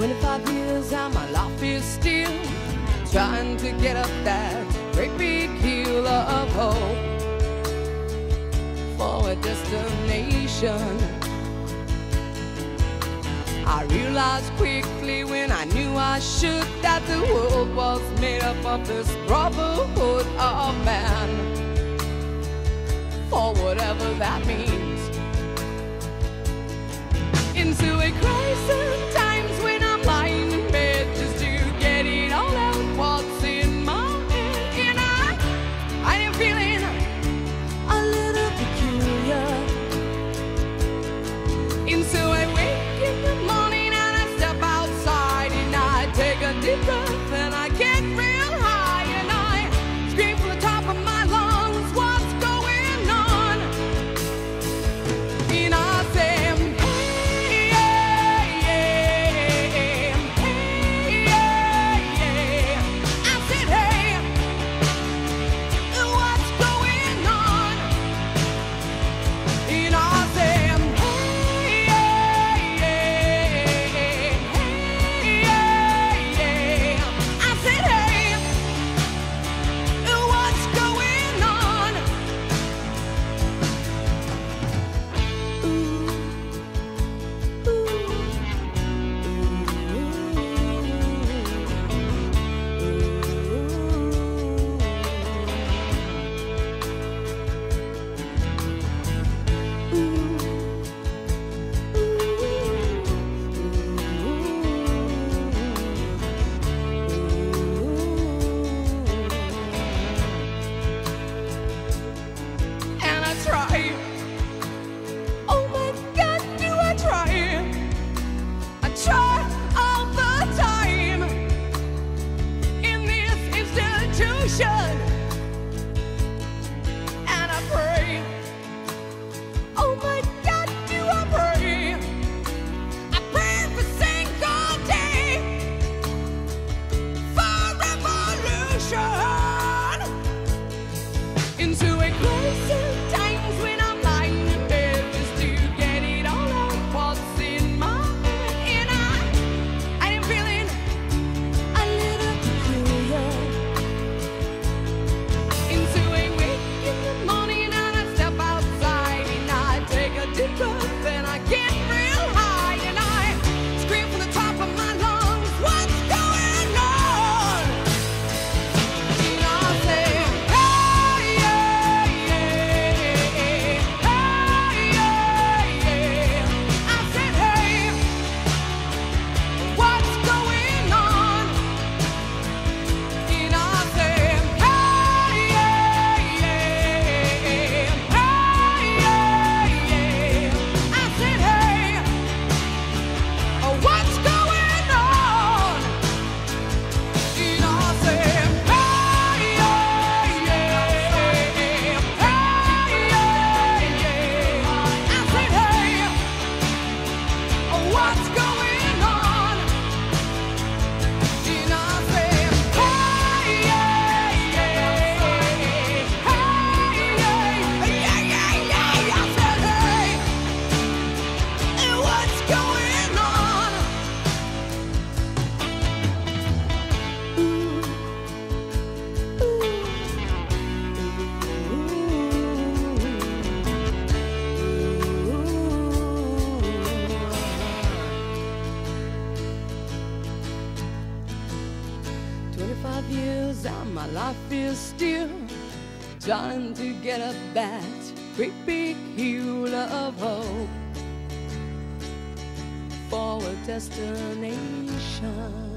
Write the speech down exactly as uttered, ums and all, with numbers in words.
Twenty-five years and my life is still trying to get up that great big hill of hope for a destination. I realized quickly when I knew I should that the world was made up of this brotherhood of man, for whatever that means. Into a crisis times when I'm lying in bed just to get it all out what's in my head, and I, I am feeling a little peculiar. And so I wake in the morning and I step outside and I take a deep breath and I get real high and I scream from the top of my lungs, what's going on? And I say, and I pray, oh my God, do I pray, I pray every single day for revolution. Into a crisis times when I'm lying in bed just to get it all out what's in my head, and I, I am feeling a little peculiar. Into a wake in the morning and I step outside and I take a deep breath and I get real high and I scream from the top of my lungs, what's going on? And I say, hey, yeah, yeah, hey, yeah, yeah. I said, hey, what's going on? And I say, what's going on? And I say, hey, yeah, yeah, hey, yeah, yeah. I said, hey, what's going on? And I say, hey, yeah, yeah, hey, yeah, yeah, yeah, yeah. I said, hey, what's going on? Twenty-five years and my life is still trying to get up that great big hill of hope for a destination.